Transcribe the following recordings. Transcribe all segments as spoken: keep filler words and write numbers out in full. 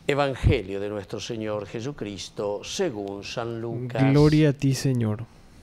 Evangelio de nuestro Señor Jesucristo según San Lucas. Gloria a ti, Señor.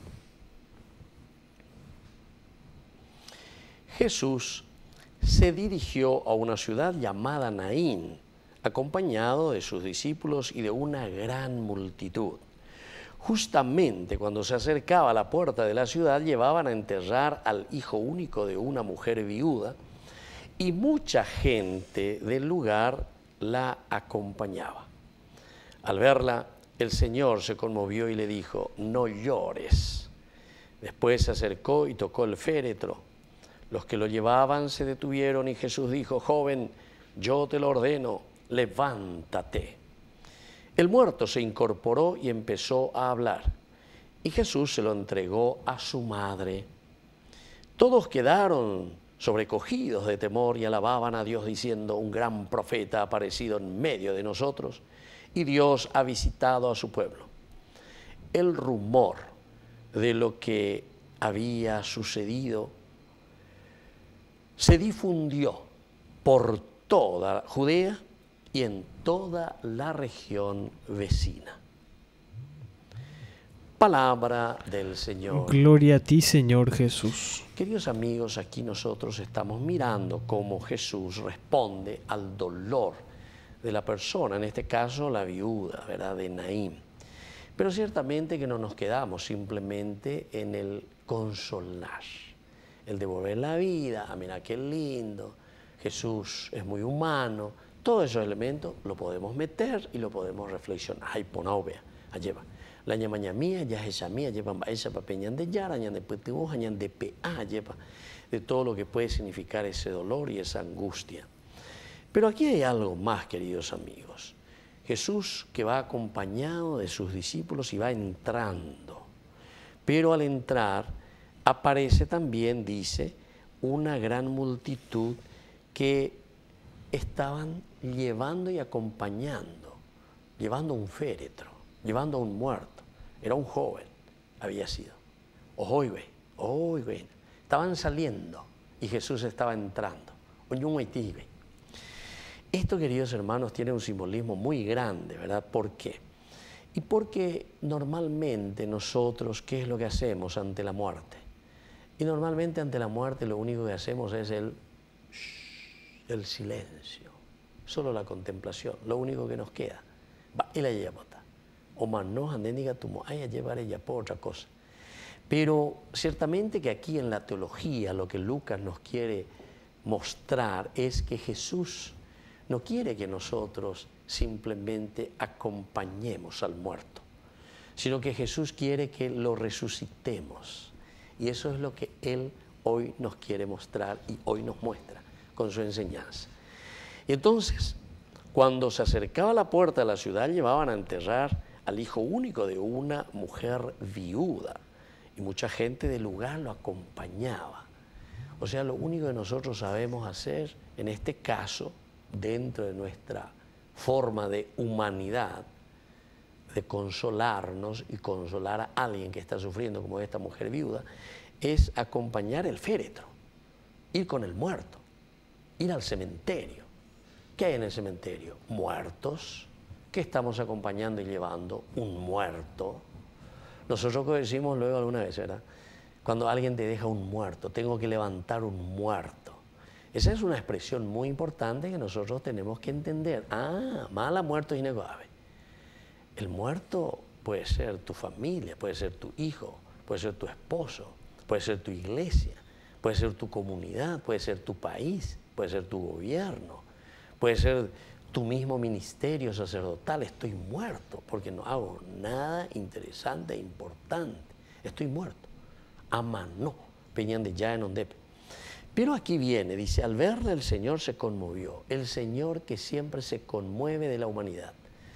Jesús se dirigió a una ciudad llamada Naín, acompañado de sus discípulos y de una gran multitud. Justamente cuando se acercaba a la puerta de la ciudad, llevaban a enterrar al hijo único de una mujer viuda, y mucha gente del lugar la acompañaba. Al verla, el Señor se conmovió y le dijo: no llores. Después se acercó y tocó el féretro. Los que lo llevaban se detuvieron y Jesús dijo: joven, yo te lo ordeno, levántate. El muerto se incorporó y empezó a hablar, y Jesús se lo entregó a su madre. Todos quedaron sobrecogidos de temor y alababan a Dios diciendo: un gran profeta ha aparecido en medio de nosotros y Dios ha visitado a su pueblo. El rumor de lo que había sucedido se difundió por toda Judea y en toda la región vecina. Palabra del Señor. Gloria a ti, Señor Jesús. Queridos amigos, aquí nosotros estamos mirando cómo Jesús responde al dolor de la persona, en este caso la viuda, ¿verdad?, de Naín. Pero ciertamente que no nos quedamos simplemente en el consolar, el devolver la vida, ah, mira qué lindo, Jesús es muy humano. Todos esos elementos lo podemos meter y lo podemos reflexionar. Ay, ponao vea, allá la ñamaña mía, ya es esa mía, lleva esa papeñan de yara, ñan de putibuja, ñan de pa, lleva de todo lo que puede significar ese dolor y esa angustia. Pero aquí hay algo más, queridos amigos. Jesús, que va acompañado de sus discípulos y va entrando, pero al entrar aparece también, dice, una gran multitud que estaban llevando y acompañando, llevando un féretro, llevando a un muerto. Era un joven, había sido. Ojo y ve, ojo y ve. Estaban saliendo y Jesús estaba entrando. Esto, queridos hermanos, tiene un simbolismo muy grande, ¿verdad? ¿Por qué? Y porque normalmente nosotros, ¿qué es lo que hacemos ante la muerte? Y normalmente ante la muerte lo único que hacemos es el, el silencio, solo la contemplación, lo único que nos queda. Va, y la lleva. O más no, andéniga tumo, ay, a llevar ella por otra cosa. Pero ciertamente que aquí en la teología lo que Lucas nos quiere mostrar es que Jesús no quiere que nosotros simplemente acompañemos al muerto, sino que Jesús quiere que lo resucitemos. Y eso es lo que Él hoy nos quiere mostrar y hoy nos muestra con su enseñanza. Y entonces, cuando se acercaba a la puerta de la ciudad, llevaban a enterrar al hijo único de una mujer viuda, y mucha gente del lugar lo acompañaba. O sea, lo único que nosotros sabemos hacer, en este caso, dentro de nuestra forma de humanidad, de consolarnos y consolar a alguien que está sufriendo como esta mujer viuda, es acompañar el féretro, ir con el muerto, ir al cementerio. ¿Qué hay en el cementerio? Muertos. ¿Qué estamos acompañando y llevando? Un muerto. Nosotros decimos luego alguna vez, ¿verdad? Cuando alguien te deja un muerto, tengo que levantar un muerto. Esa es una expresión muy importante que nosotros tenemos que entender. Ah, mala muerto inegable. El muerto puede ser tu familia, puede ser tu hijo, puede ser tu esposo, puede ser tu iglesia, puede ser tu comunidad, puede ser tu país, puede ser tu gobierno, puede ser tu mismo ministerio sacerdotal. Estoy muerto porque no hago nada interesante e importante. Estoy muerto. Ama no, peñan de ya en ondepe. Pero aquí viene, dice, al verle el Señor se conmovió. El Señor que siempre se conmueve de la humanidad.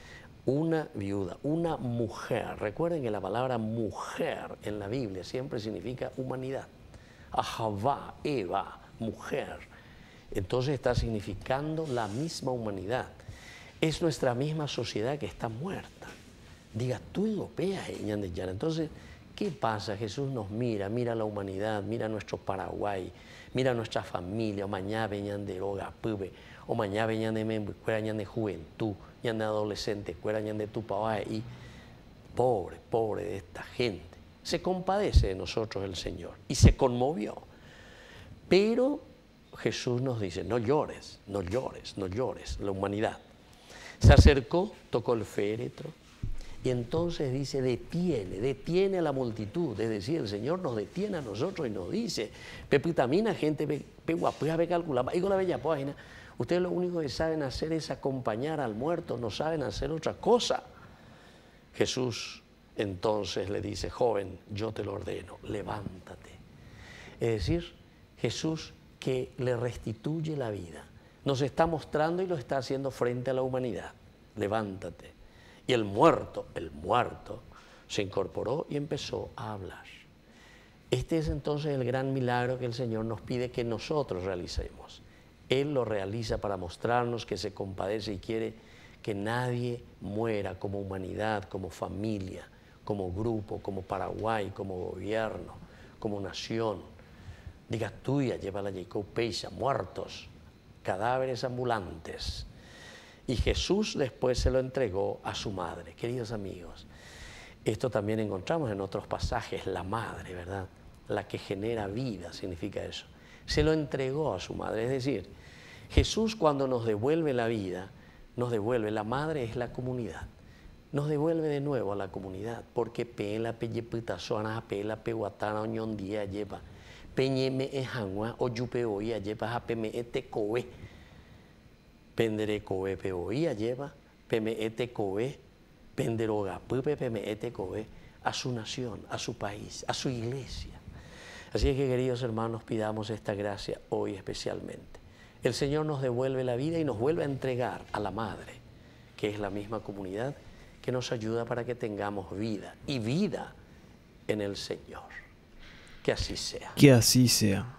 Una viuda, una mujer. Recuerden que la palabra mujer en la Biblia siempre significa humanidad. Ahavá, Eva, mujer. Entonces está significando la misma humanidad. Es nuestra misma sociedad que está muerta. Diga, tú europeas, entonces, ¿qué pasa? Jesús nos mira, mira a la humanidad, mira a nuestro Paraguay, mira a nuestra familia, o mañana venían de Roga, Pube, o mañana venían de Membucuera, de juventud, ya de adolescente, cuera de tu papá, y pobre, pobre de esta gente. Se compadece de nosotros el Señor y se conmovió. Pero Jesús nos dice, no llores, no llores, no llores, la humanidad. Se acercó, tocó el féretro y entonces dice, detiene, detiene a la multitud. Es decir, el Señor nos detiene a nosotros y nos dice, pepitamina, gente, peguapea, ve calculada, y con la bella página, ustedes lo único que saben hacer es acompañar al muerto, no saben hacer otra cosa. Jesús entonces le dice, joven, yo te lo ordeno, levántate. Es decir, Jesús que le restituye la vida, nos está mostrando y lo está haciendo frente a la humanidad. Levántate. Y el muerto, el muerto, se incorporó y empezó a hablar. Este es entonces el gran milagro que el Señor nos pide que nosotros realicemos. Él lo realiza para mostrarnos que se compadece y quiere que nadie muera como humanidad, como familia, como grupo, como Paraguay, como gobierno, como nación. Diga tuya, llévala Jacob Peixa, muertos, cadáveres ambulantes. Y Jesús después se lo entregó a su madre. Queridos amigos, esto también encontramos en otros pasajes, la madre, ¿verdad? La que genera vida, significa eso. Se lo entregó a su madre, es decir, Jesús cuando nos devuelve la vida, nos devuelve, la madre es la comunidad, nos devuelve de nuevo a la comunidad, porque pela, peyeputazoana, pela, peguatana, oñondía, lleva, peñeme ejangua, oyupeoía, lleva, japeme etecoe, pendere coe, peoía, lleva, peme etecoe, penderoga, pupe, peme etecoe, a su nación, a su país, a su iglesia. Así es que, queridos hermanos, pidamos esta gracia hoy especialmente. El Señor nos devuelve la vida y nos vuelve a entregar a la Madre, que es la misma comunidad que nos ayuda para que tengamos vida y vida en el Señor. Que así sea. Que así sea.